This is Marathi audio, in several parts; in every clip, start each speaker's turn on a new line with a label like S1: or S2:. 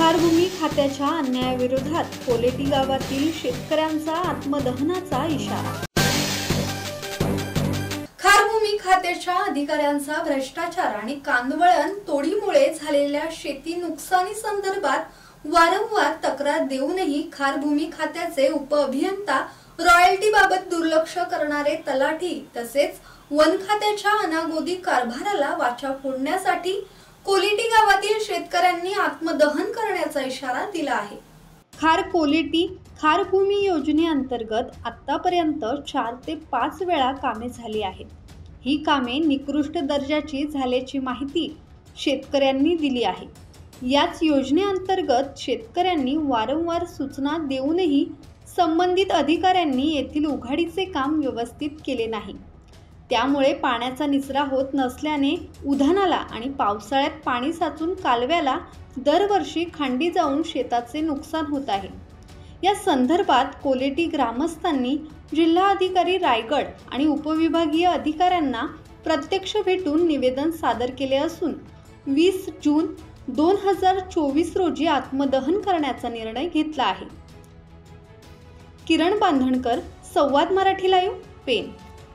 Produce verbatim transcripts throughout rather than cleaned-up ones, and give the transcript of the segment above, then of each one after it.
S1: खार भूमी खात्याच्या अन्यायाविरोधात कोलेटी गावातील शेतकऱ्यांचा आत्मदहनाचा इशारा। खार भूमी खात्याच्या अधिकाऱ्यांचा भ्रष्टाचार आणि कांदवळण तोडीमुळे झालेल्या शेती नुकसानी संदर्भात वारंवार तक्रार देऊनही खार भूमी खात्याचे उपअभियंता रॉयल्टी बाबत दुर्लक्ष करणारे तलाठी तसेच वन खात्याच्या अनागोदी कारभाराला वाचा फोडण्यासाठी कोलेटी गावातील शेतकऱ्यांनी आत्मदहन करण्याचा इशारा दिला आहे। खार कोलेटी खार भूमी योजनेअंतर्गत आतापर्यंत चार ते पाच वेळा कामे झाली आहेत। ही कामे निकृष्ट दर्जाची झाल्याची माहिती शेतकऱ्यांनी दिली आहे। याच योजनेअंतर्गत शेतकऱ्यांनी वारंवार सूचना देऊनही संबंधित अधिकाऱ्यांनी येथील उघाडीचे काम व्यवस्थित केले नाही। त्यामुळे पाण्याचा निचरा होत नसल्याने उधाणाला आणि पावसाळ्यात पाणी साचून कालव्याला दरवर्षी खंडी जाऊन शेताचे नुकसान होत आहे। या संदर्भात कोलेटी ग्रामस्थांनी जिल्हा अधिकारी रायगड आणि उपविभागीय अधिकाऱ्यांना प्रत्यक्ष भेटून निवेदन सादर केले असून वीस जून दोन हजार चोवीस रोजी आत्मदहन करण्याचा निर्णय घेतला आहे। किरण बांधणकर, संवाद मराठी लाईव्ह, पेन।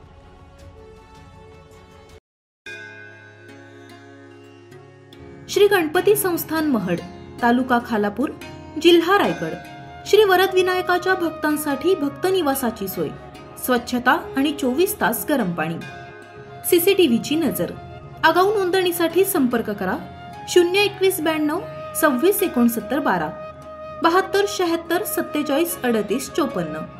S2: श्री गणपती संस्थान महड, तालुका खालापूर, जिल्हा रायगड। श्री वरद विनायकाच्या भक्तांसाठी भक्त निवासाची सोय, स्वच्छता आणि चोवीस तास गरम पाणी, सीसीटीव्हीची नजर। आगाऊ नोंदणीसाठी संपर्क करा शून्य एकवीस ब्याण्णव सव्वीस एकोणसत्तर बारा बहात्तर शहात्तर सत्तेचाळीस अडतीस चोपन्न।